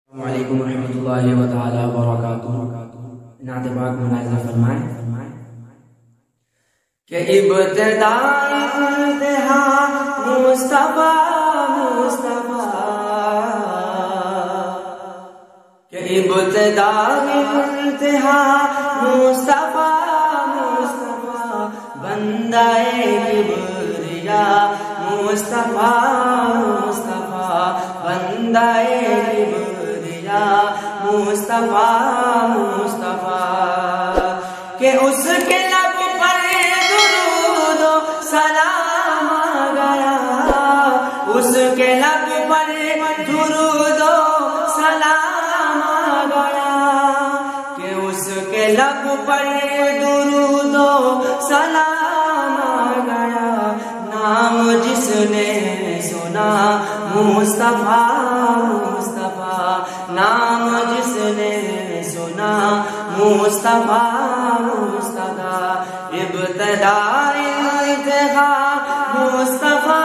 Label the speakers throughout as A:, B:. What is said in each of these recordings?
A: السلام علیکم ورحمۃ اللہ تعالی وبرکاتہ۔ نعت پاک ملاحظہ فرمائیں کہ ابتدا انتہا مصطفیٰ کہ ابتدا انتہا مصطفیٰ بندہ کبریا مصطفیٰ بندہ کبریا مصطفیٰ کہ اس کے لب پر درود و سلام آ گیا، اس کے لب پر درود و سلام آ گیا، کہ اس کے لب پر درود و سلام آ گیا، نام جس نے سنا مصطفیٰ نام جس نے سنا مصطفیٰ ابتدا انتہا مصطفیٰ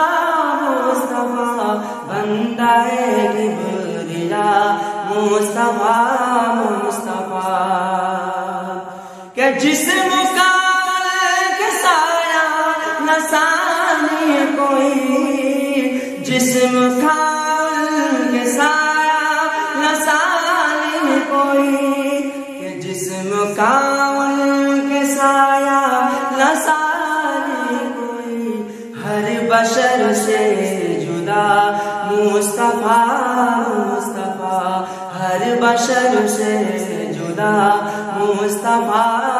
A: بندہ کبریا مصطفیٰ کہ جسم کا کہ سایہ نہ سانی کوئی، جسم کا کہ سایہ نہ سانی کوئی، کہ جسم کا ان کے سایہ نہ سانی کوئی، ہر بشر سے جدا مصطفیٰ ہر بشر سے جدا مصطفیٰ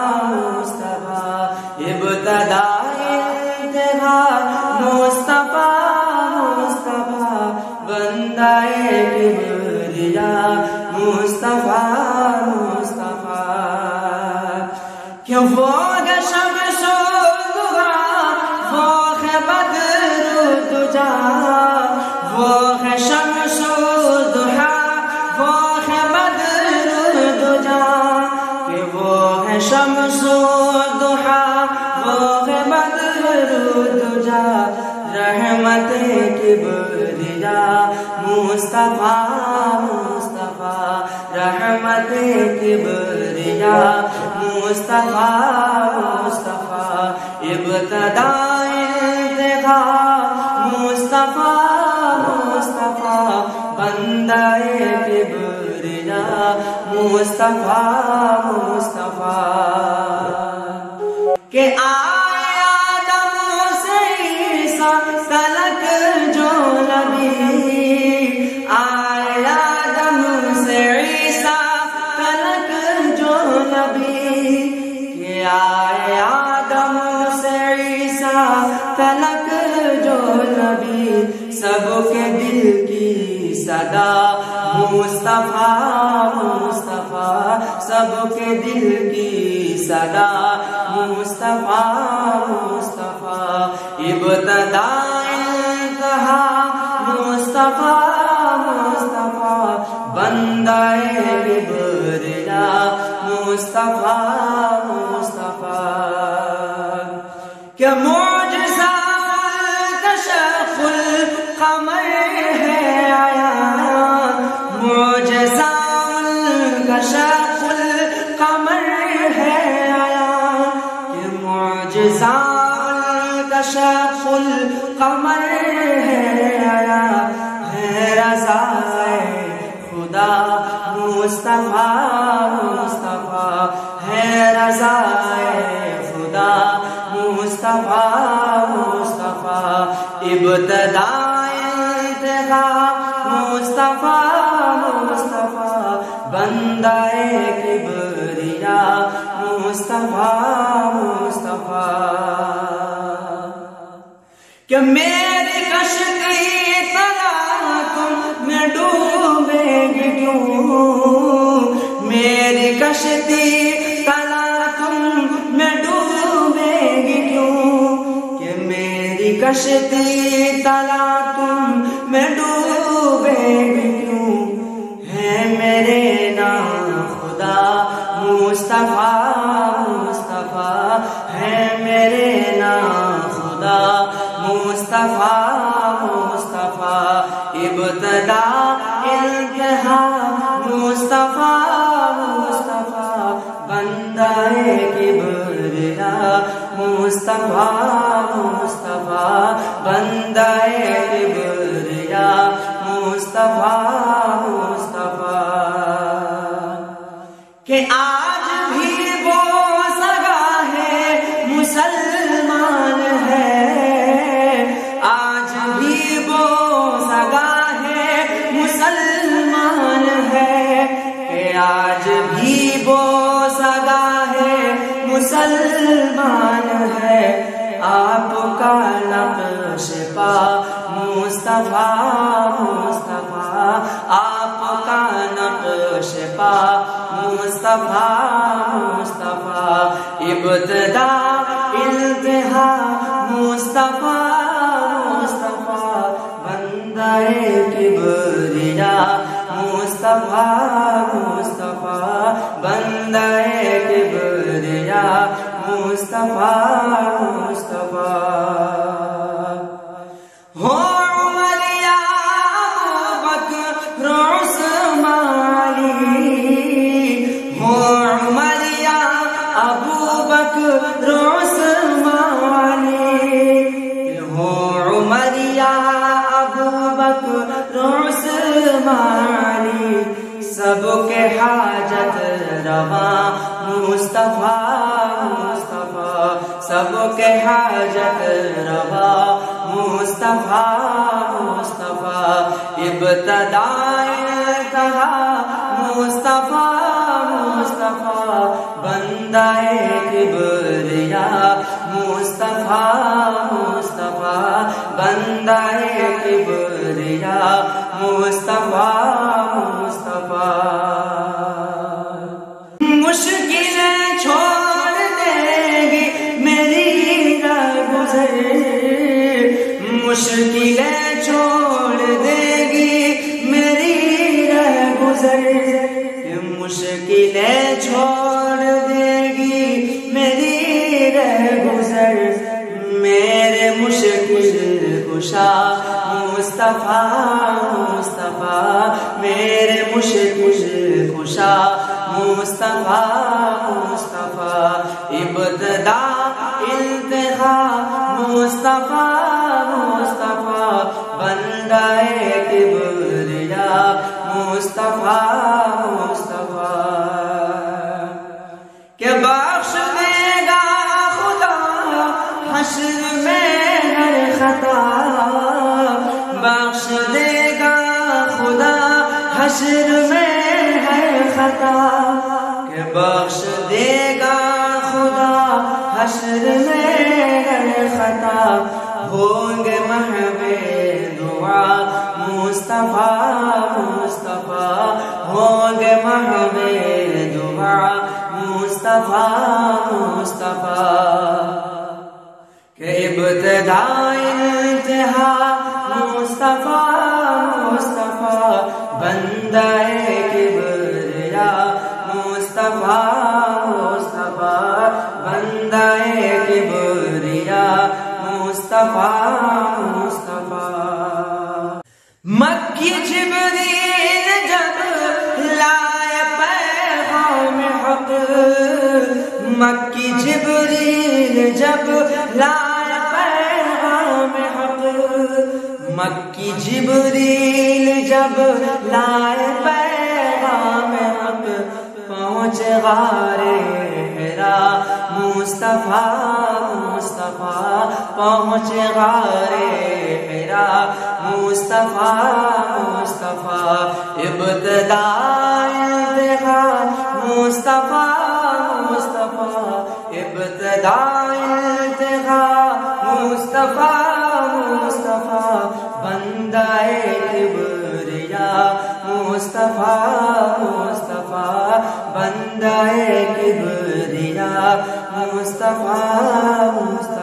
A: ابتدا انتہا مصطفیٰ بندہ کبریا مصطفیٰ کہ وہ شمس و ضحیٰ وہ ہے بدر و دجا، وہ ہے شمس و ضحیٰ وہ ہے بدر و دجا، کہ وہ ہے شمس و ضحیٰ وہ ہے بدر و دجا، رحمت کبریا مصطفیٰ رحمت کبریا مصطفیٰ ابتدا انتہا مصطفیٰ بندہ کبریا مصطفیٰ کہ آیا آدم سے عیسیٰ تلک جو نبی، آیا آدم سے عیسیٰ تلک جو نبی، کہ آیا آدم سے عیسیٰ تلک جو نبی، سب کے دل کی صدا مصطفیٰ سب کے دل کی صدا مصطفیٰ ابتدا انتہا مصطفیٰ بندہ کبریا مصطفیٰ کہ معجزہ کشف القمر ہے آیا، معجزہ کشف القمر ہے آیا، کہ معجزہ کشف القمر ہے آیا، ہے رضا خدا مصطفیٰ ہے رضا خدا مصطفیٰ ابتدا انتہا مصطفیٰ بندہ کبریا مصطفیٰ کہ میری کشتی تم میں ڈوبے گی کیوں، میری کشتی تم میں ڈوبے گی کیوں، کہ میری کشتی تم میں ڈوبے گی کیوں، ہے میرے نام خدا مصطفیٰ ہے میرے نام خدا مصطفیٰ ابتدا انتہا بوسگاہ مسلمان ہے، آپ کا نقش پا مصطفیٰ مصطفیٰ، آپ کا نقش پا مصطفیٰ مصطفیٰ، ابتدا انتہا مصطفیٰ مصطفیٰ، بندہ کبریا مصطفیٰ مصطفیٰ، بندہ کبریا مصطفیٰ مصطفیٰ۔ ہو عمر یا ابوبکر عثمان علی، ہو عمر یا ابوبکر عثمان علی، ہو عمر یا ابوبکر عثمان علی، سب کے حاجت روا مصطفیٰ مصطفیٰ، سب کے حاجت روا مصطفیٰ مصطفیٰ، ابتدا انتہا مصطفیٰ مصطفیٰ، بندہ کبریا مصطفیٰ مصطفیٰ، بندہ کبریا مصطفیٰ مصطفیٰ۔ مشکلیں چھوڑ دے گی میری راہ گزر، مشکلیں چھوڑ دے گی میری راہ گزر، مشکلیں چھوڑ دے گی میری راہ گزر، میرے مشکل کشا مصطفیٰ مصطفیٰ، میرے مشکل کشا مصطفیٰ مصطفیٰ، ابتدا انتہا مصطفیٰ مصطفیٰ، بندہ کبریا مصطفیٰ مصطفیٰ، کہ بخش دے گا خدا حشر میں ہر خطا، بخش دے گا خدا حشر میں ہر خطا، کہ بخش دے گا خدا حشر میں ہر خطا، ہوں گے محو دعا مصطفیٰ مصطفیٰ، ہوں گے محو دعا مصطفیٰ مصطفیٰ، کہ ابتدا انتہا مصطفیٰ مصطفیٰ، بندہ کبریا مصطفیٰ مصطفیٰ، بندہ کبریا مصطفیٰ مصطفیٰ۔ مکی جبریل جب لائے پیغام حق، مکی جبریل جب لائے پیغام حق، مکی جبریل جب لائے پیغام حق، پہنچ غار حرا مصطفیٰ مصطفیٰ، پہنچ غار حرا مصطفیٰ مصطفیٰ، ابتدا انتہا مصطفیٰ مصطفیٰ، ابتدا انتہا مصطفیٰ مصطفیٰ، بندہ کبریا مصطفیٰ مصطفیٰ، بندہ کبریا مصطفیٰ مصطفیٰ۔